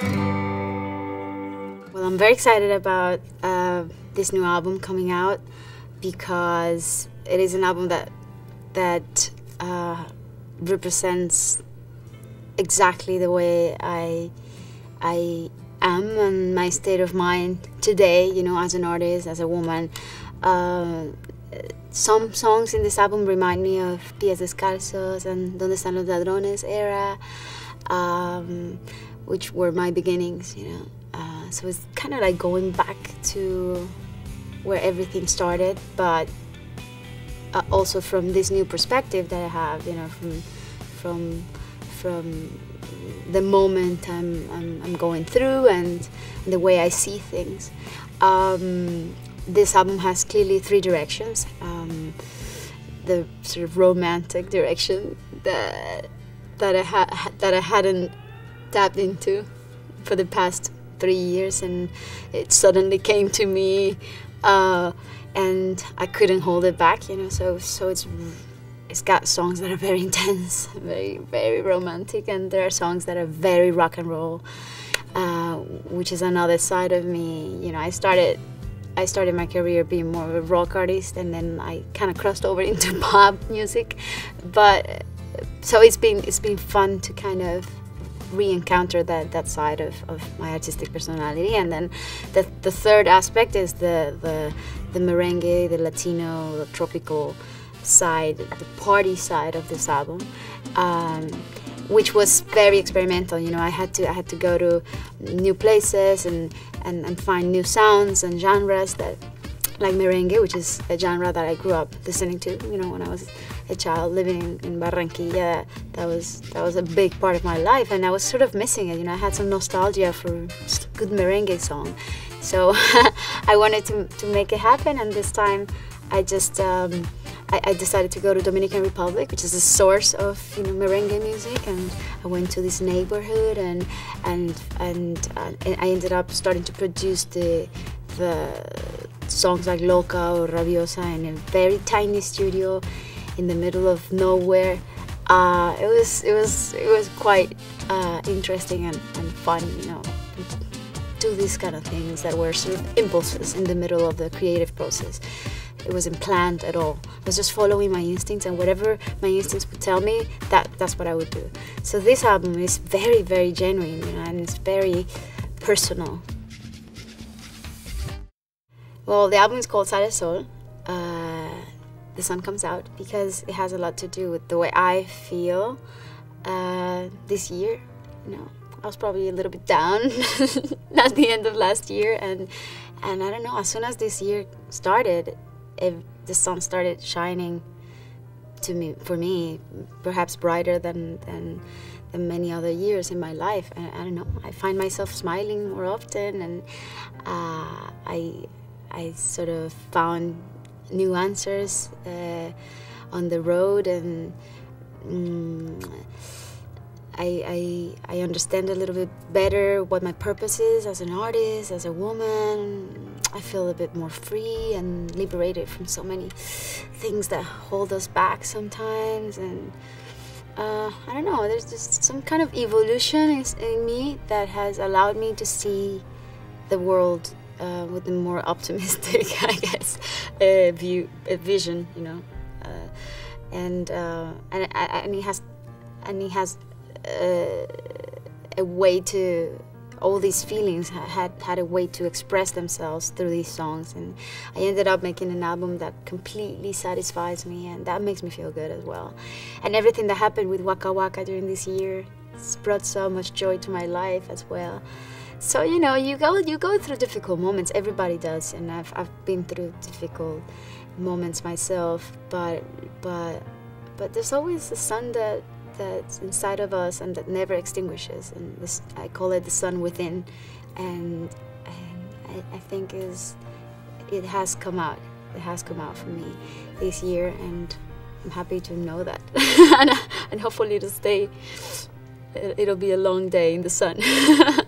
Well, I'm very excited about this new album coming out because it is an album that represents exactly the way I am and my state of mind today, you know, as an artist, as a woman. Some songs in this album remind me of Pies Descalzos and Donde Están los Ladrones era, which were my beginnings, you know. So it's kind of like going back to where everything started, but also from this new perspective that I have, you know, from the moment I'm going through and the way I see things. This album has clearly three directions. The sort of romantic direction that I hadn't tapped into for the past 3 years, and it suddenly came to me, and I couldn't hold it back, you know. So it's got songs that are very intense, very romantic, and there are songs that are very rock and roll, which is another side of me. You know, I started my career being more of a rock artist, and then I kind of crossed over into pop music. But so it's been fun to kind of re-encounter that side of my artistic personality. And then the third aspect is the merengue, the Latino, the tropical side, the party side of this album, which was very experimental. You know, I had to go to new places and find new sounds and genres, that like merengue, which is a genre that I grew up listening to, you know, when I was a child living in Barranquilla. That was a big part of my life, and I was sort of missing it. You know, I had some nostalgia for just a good merengue song, so I wanted to make it happen. And this time, I just I decided to go to Dominican Republic, which is the source of, you know, merengue music, and I went to this neighborhood, and I ended up starting to produce the songs like Loca or Rabiosa in a very tiny studio in the middle of nowhere. It was quite interesting and fun, you know, to do these kind of things that were sort of impulses in the middle of the creative process. It wasn't planned at all. I was just following my instincts, and whatever my instincts would tell me, that's what I would do. So this album is very, very genuine, you know, and it's very personal. Well, the album is called Sale el Sol. The sun comes out, because it has a lot to do with the way I feel this year. You know, I was probably a little bit down at the end of last year, and I don't know, as soon as this year started, the sun started shining for me, perhaps brighter than many other years in my life. And I don't know, I find myself smiling more often, and I sort of found new answers on the road, and I understand a little bit better what my purpose is as an artist, as a woman. I feel a bit more free and liberated from so many things that hold us back sometimes. And I don't know, there's just some kind of evolution in me that has allowed me to see the world with a more optimistic, I guess, vision, you know, and he has a way to. All these feelings had a way to express themselves through these songs, and I ended up making an album that completely satisfies me, and that makes me feel good as well. And everything that happened with Waka Waka during this year, it's brought so much joy to my life as well. So, you know, you go through difficult moments. Everybody does, and I've been through difficult moments myself. But there's always the sun that's inside of us and that never extinguishes. And this, I call it the sun within, and I think it has come out. It has come out for me this year, and I'm happy to know that. and hopefully it'll stay. It'll be a long day in the sun.